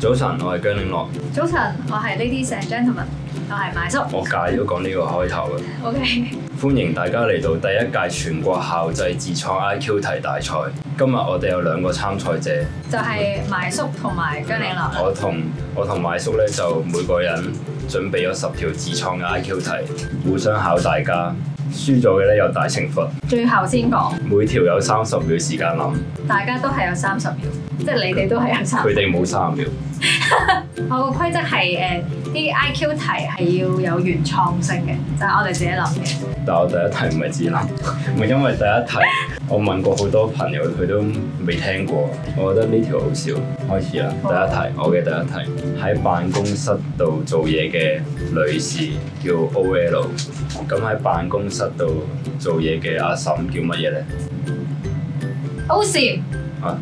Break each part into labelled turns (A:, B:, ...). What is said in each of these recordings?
A: 早晨，我係姜嶺樂。
B: 早晨，我係 Ladies and Gentlemen，我係麥叔。
A: 我介咗講呢個開頭嘅。
B: OK。
A: 歡迎大家嚟到第一屆全國校際自創 IQ 題大賽。今日我哋有兩個參賽者，
B: 就係麥叔同埋姜嶺樂。
A: 我同麥叔咧就每個人準備咗10條自創嘅 IQ 題，互相考大家。輸咗嘅咧有大懲罰。
B: 最後先講。每
A: 條有30秒時間諗。
B: 大家都係有30秒，即係你哋都係有30秒。
A: 佢哋冇30秒。
B: 我個規則係啲 IQ 題係要有原創性嘅，就係我哋自己諗嘅。
A: 但我第一題唔係自己諗，唔係因為第一題我問過好多朋友，佢都未聽過。我覺得呢條好笑。開始啦，第一題，我嘅第一題喺辦公室度做嘢嘅女士叫 OL， 咁喺辦公室度做嘢嘅阿嬸叫乜嘢咧
B: ？OC。
A: 啊！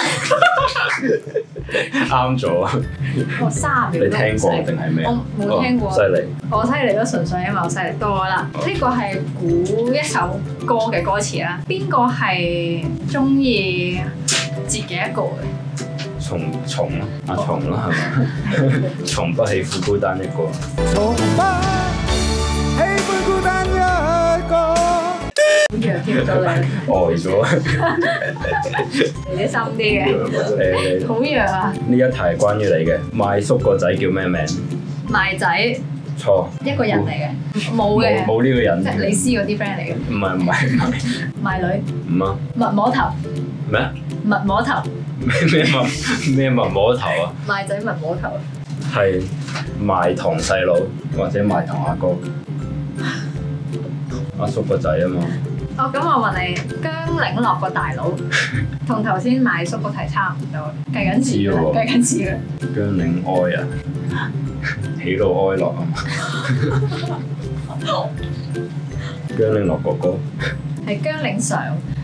A: 啱咗。
B: 我30秒。
A: 你聽過定係咩？
B: 我冇聽過。
A: 犀利！
B: 我犀利都純粹因為我犀利多啦。呢個係估一首歌嘅歌詞啦。邊個係中意自己一個嘅？
A: 蟲咯，阿蟲咯係咪？從不喜歡孤單一個。
C: 從不喜歡孤單一個。
B: 好弱添到你。
A: 呆咗。
B: 你啲深啲嘅。好弱啊！
A: 呢一題係關於你嘅。麥叔個仔叫咩名？
B: 麥仔。
A: 錯。
B: 一個人嚟嘅。冇嘅。
A: 冇呢個人。
B: 即係李斯嗰啲 friend 嚟嘅。
A: 唔係。
B: 麥女。
A: 唔啊。
B: 蜜摸頭。
A: 咩啊？
B: 蜜摸頭。
A: 咩蜜摸頭啊？
B: 麥仔蜜摸頭。
A: 係麥堂細佬或者麥堂阿哥。阿叔個仔啊嘛。
B: 哦，咁我問你，姜嶺樂個大佬同頭先麥叔個題差唔多，計緊字啦，計緊字啦。
A: 姜嶺哀啊，喜怒哀樂啊嘛。姜嶺樂哥哥。
B: 係姜嶺上。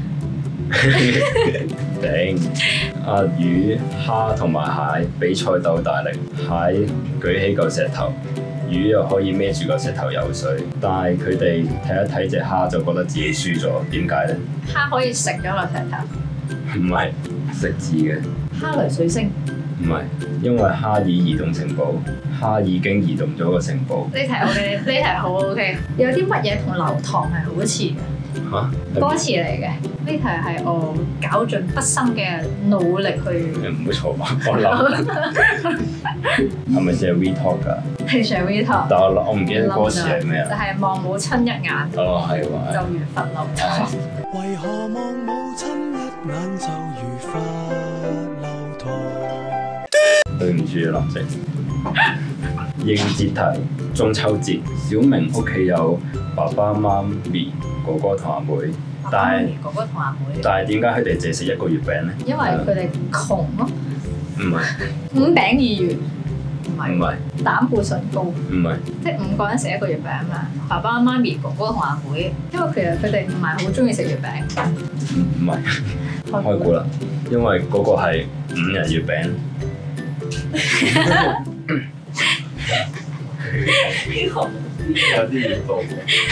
A: 頂！阿魚、蝦同埋蟹比賽鬥大力，蟹舉起嚿石頭。魚又可以孭住個石頭游水，但係佢哋睇一睇隻蝦就覺得自己輸咗，點解咧？
B: 蝦可以食咗個石頭？唔
A: 係食字嘅。
B: 蝦雷水星？唔
A: 係，因為蝦已移動城堡，蝦已經移動咗個城堡。
B: 呢題 OK，呢題好 OK。有啲乜嘢同流堂係好似嘅？歌詞嚟嘅，呢題係我絞盡畢生嘅努力去。
A: 唔好嘈吧，我諗。係咪寫 We Talk 㗎？
B: 係寫 We Talk。
A: 但我唔記得歌詞係咩啊？
B: 就係望母親一眼。
A: 哦，係喎。
B: 就如罰流堂。
C: 為何望母親一眼就如罰流堂？
A: 對唔住林夕。應節題，中秋節，小明屋企有爸爸媽咪、哥哥同阿妹，
B: 哥哥同阿妹。
A: 但係點解佢哋淨食一個月餅咧？
B: 因為佢哋窮咯。
A: 唔係。
B: 5餅2魚。
A: 唔係。
B: 膽固醇高。唔
A: 係。
B: 即係5個人食一個月餅啊嘛，爸爸媽咪、哥哥同阿妹，因為其實佢哋唔係好中意食月餅。
A: 唔係。開估啦，因為嗰個係5仁月餅。有啲遠步。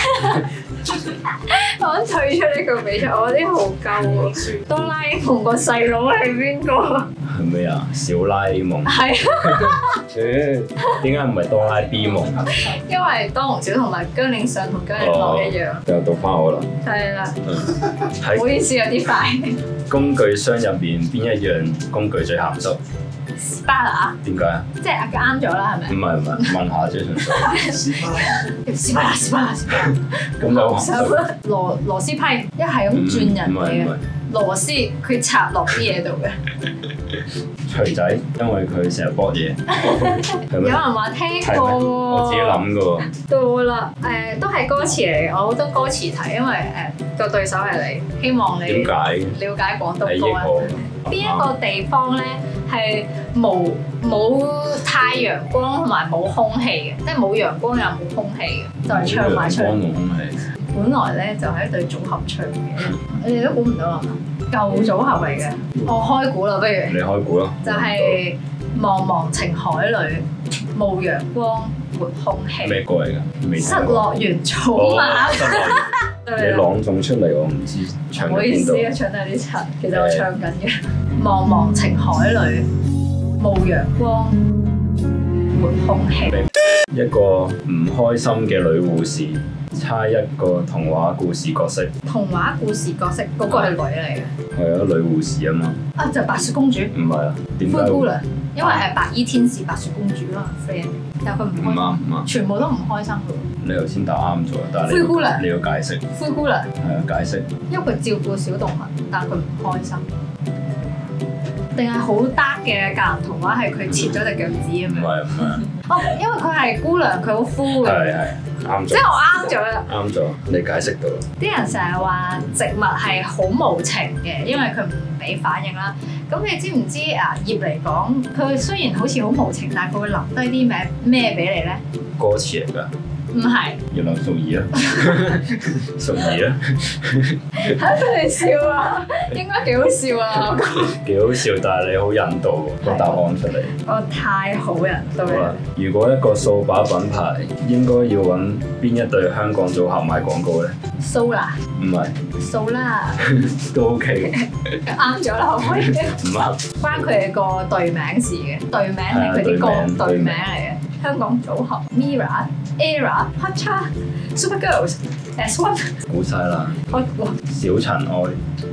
B: 我退出呢個比賽，我啲好鳩喎。哆啦 A 夢個細佬係邊個？
A: 係咩啊？小拉 A 夢。
B: 係。
A: 點解唔係哆啦 B 夢？
B: 因為當紅小同埋姜嶺上同姜嶺樂一樣。
A: 又到翻我啦。係
B: 啦。唔好意思，有啲快。
A: 工具箱入面邊一樣工具最鹹濕
B: ？Spatula。點解啊？即係啱咗啦，係咪？唔係，問下啫，純粹。Spatula。咁
A: 就
B: 螺絲批，一係咁轉人嘅螺絲，佢插落啲嘢度嘅。
A: 錘仔，因為佢成日搏嘢。
B: 有人話聽過喎。
A: 我自己諗嘅喎。
B: 到啦，都係歌詞嚟嘅，我好多歌詞題，因為個對手係你，希望你了解廣東歌啊。邊一個地方咧係冇太陽光同埋冇空氣嘅，即係冇陽光又冇空氣嘅，就係唱埋出嚟。陽光同空氣。本來咧就係一對組合唱嘅，你哋都估唔到啊嘛？舊組合嚟嘅，我開估啦，不如
A: 你開估咯。
B: 就係茫茫情海裡，無陽光，沒空氣。
A: 咩歌嚟㗎？
B: 失樂園草蜢。
A: 你朗誦出嚟，我唔知唱緊邊度。
B: 唔好意思啊，唱得有啲柒，其實我唱緊嘅。茫茫情海裡。 冇陽光，沒空氣。
A: 一個唔開心嘅女護士，猜一個童話故事角色。
B: 童話故事角色嗰個係女嚟嘅。
A: 係啊，女護士啊嘛。
B: 啊，就白雪公主。
A: 唔係啊，點解？
B: 灰姑娘，因為係白衣天使白雪公主咯，friend。但係佢唔開心，
A: 唔啱，
B: 全部都唔開心嘅。
A: 你頭先答啱咗，但係
B: 灰姑娘
A: 你要解釋。
B: 灰姑娘
A: 係啊，解釋。
B: 因為佢照顧小動物，但係佢唔開心。定係好 dark 嘅格林童話係佢切咗隻腳趾咁樣？
A: 唔係。
B: 哦，因為佢係姑娘，佢好枯嘅。
A: 係啱咗。
B: 即係我啱咗啦。
A: 啱咗，你解釋到。
B: 啲人成日話植物係好無情嘅，因為佢唔俾反應啦。咁你知唔知啊？葉嚟講，佢雖然好似好無情，但係佢會留低啲咩俾你咧？
A: 歌詞嚟㗎。
B: 唔係。
A: 葉劉淑儀啊，淑儀啊，
B: 嚇佢哋笑啊，應該幾好笑啊！
A: 幾好笑，但係你好引導個答案出嚟。
B: 我太好人對啦。
A: 如果一個掃把品牌應該要揾邊一對香港組合賣廣告咧？
B: 蘇啦。
A: 唔係。
B: 蘇啦。
A: 都 OK 嘅。
B: 啱咗啦，可唔可以？
A: 唔啱。關
B: 佢哋個隊名事嘅，隊名係佢啲歌隊名嚟嘅。香港組合 Mirror、Era、Hotcha、Super Girls、S1。
A: 估晒啦。
B: 我估。
A: 小塵埃。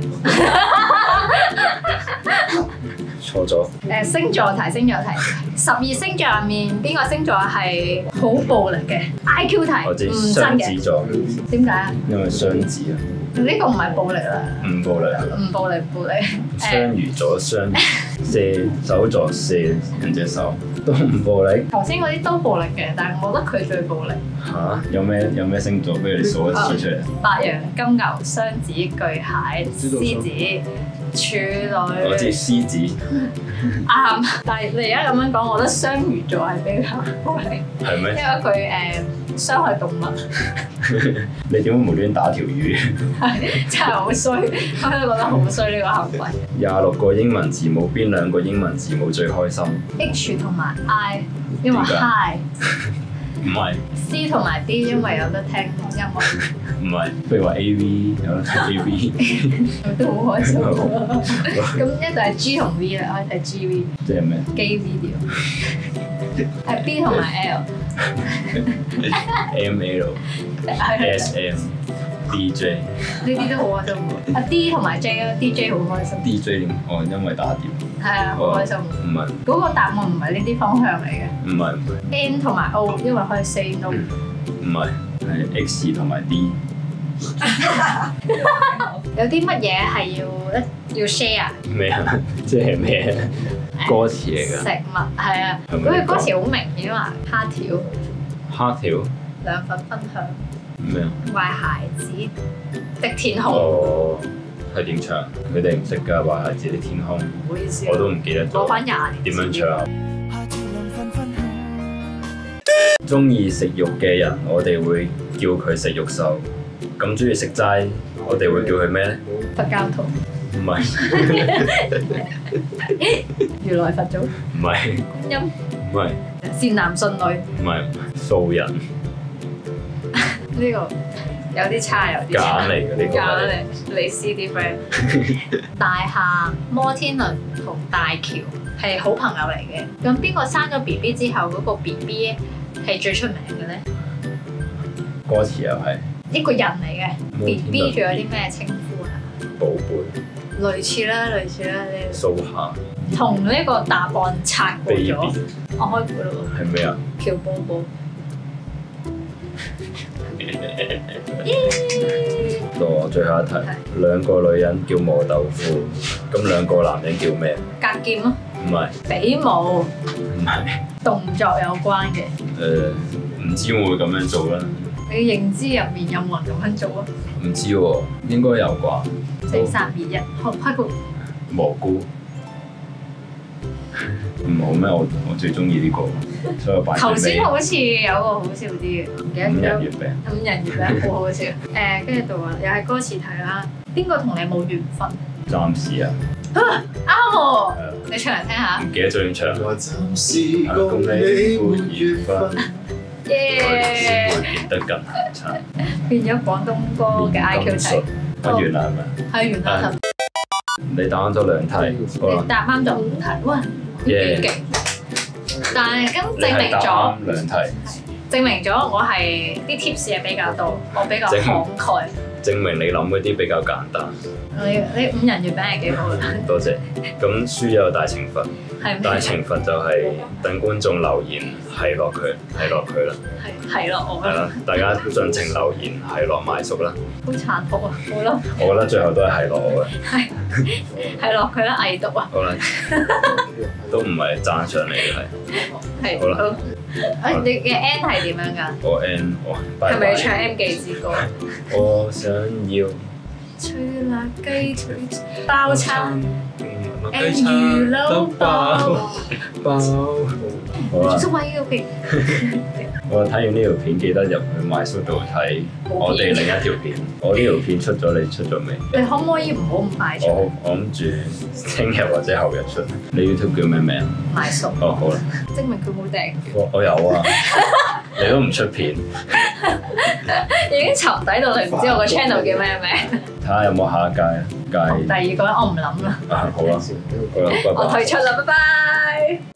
A: 錯咗。
B: 星座題，12星座入面邊個星座係好暴力嘅 ？IQ 題，
A: 我知雙子座。
B: 點解啊？
A: 因為雙子啊。
B: 呢個唔係暴力啦。唔暴力。
A: 雙魚座雙射手座射人隻手都唔暴力。
B: 頭先嗰啲都暴力嘅，但係我覺得佢最暴力。
A: 嚇？有咩星座？不如你數一次出嚟。
B: 白羊、金牛、雙子、巨蟹、獅子、處女。
A: 我知獅子。
B: 啱，但係你而家咁樣講，我覺得雙魚座係比較暴力。係咩？因為佢傷害動物。
A: 你點解無端打條魚？
B: 真係好衰，我都覺得好衰呢個行為。
A: 26個英文字母，邊兩個英文字母最開心
B: ？H 同埋 I， 因為 high。
A: 唔係。
B: C 同埋 D， 因為有得聽音樂。
A: 唔係，譬如話 AV 有得睇 AV。
B: 都好開心。咁一就係 G 同 V 啦，我係 GV。
A: 即係咩
B: ？Gay video。係 B 同埋
A: L。ML。SM。DJ。
B: 呢啲都好開心喎。啊 D 同埋 J 啊 ，DJ 好開心。
A: DJ 點？哦，因為打碟。
B: 係啊，好開心。
A: 唔係。
B: 嗰個答案唔係呢啲方向嚟嘅。
A: 唔係。
B: N 同埋 O， 因為可以 say no。
A: 唔係，係 X 同埋 D。
B: 有啲乜嘢係要 share？
A: 咩啊？即係咩？歌詞嚟㗎。食
B: 物係啊，嗰句歌詞好明顯話蝦條。蝦條。兩份分享。咩啊？壞孩子的天空。
A: 哦，係點唱？佢哋唔識㗎，壞孩子的天空。
B: 唔好意思。
A: 我都唔記得咗。
B: 攞翻20年。
A: 點樣唱？中意食肉嘅人，我哋會叫佢食肉獸。咁中意食齋，我哋會叫佢咩咧？
B: 佛教徒。
A: 唔係。
B: 如來佛祖。
A: 唔係。
B: 觀音。
A: 唔係。
B: 善男信女。
A: 唔係。素人。
B: 呢個有啲差，有啲
A: 假嚟嘅呢個。
B: 假嚟，你 C 啲 friend。大廈、摩天輪同大橋係好朋友嚟嘅。咁邊個生咗 BB 之後，嗰個 BB 係最出名嘅咧？
A: 歌詞又係
B: 一個人嚟嘅 BB， 仲有啲咩稱呼啊？
A: 寶貝。類似啦，
B: 你
A: 蘇夏。
B: 同呢個答案拆過咗。我開估啦喎。
A: 係咩啊？
B: 喬寶寶。
A: 到我最後一題，兩個女人叫磨豆腐，咁兩個男人叫咩？
B: 格劍咯。
A: 唔係。
B: 比武。
A: 唔係。動
B: 作有關嘅。
A: 唔知會咁樣做啦。
B: 你認知入面有冇人咁樣做啊？
A: 唔知喎，應該有啩。
B: 4、3、2、1，開估。
A: 蘑菇。唔好咩？我最中意呢個，所以我擺。頭
B: 先好似有個好笑啲嘅，唔記得咗。5仁月餅好好笑。跟住到話又係歌詞題啦。邊個同你冇緣分？
A: 暫時啊。
B: 啱喎，你唱嚟聽下。
A: 唔記得咗點唱。暫時共你沒緣分。耶！變得更難唱。變咗廣東歌嘅 IQ 題。
B: 完啦係咪？係完啦。
A: 你答啱咗2題，好啦
B: 你。答啱咗5題，哇，幾
A: Yeah
B: 勁！但係咁
A: 你係答
B: 證明咗，
A: 啱2題，
B: 證明咗我係啲 tips 係比較多，我比較慷慨。
A: 證明你諗嗰啲比較簡單。
B: 你5仁月餅係幾好啦，
A: 多謝。咁輸有大懲罰，
B: 係咩？
A: 大懲罰就係等觀眾留言係落佢啦。
B: 係咯，我
A: 係啦，大家盡情留言係落買叔啦。
B: 好殘酷啊！好啦，
A: 我覺得最後都係落我嘅。
B: 係落佢啦，偽毒啊！
A: 好啦，都唔係讚賞你嘅係。
B: 係
A: 好啦。
B: 你嘅 N 係點樣㗎？
A: 我 N 我拜拜
B: 係咪要唱 M 記之歌？
A: 我想要
B: 脆辣雞腿包餐，and
A: 雞
B: 魚
A: 餐都
B: 柳包。
A: 包。好啦，
B: 做乜嘅？
A: 我睇完呢條片記得入去買叔度睇我哋另一條片。我呢條片出咗，你出咗未？
B: 你可唔可以唔好咁快出？
A: 我諗住聽日或者後日出。你 YouTube 叫咩名？
B: 買餸。
A: 哦，好啦，
B: 證明佢冇訂閱。
A: 我有啊，你都唔出片，
B: 已經沉底到你唔知我個 channel 叫咩名。
A: 睇下有冇下一屆啊？
B: 第二個我唔諗啦，
A: 啊，好啦，好啦，拜拜。
B: 我退出啦，拜拜。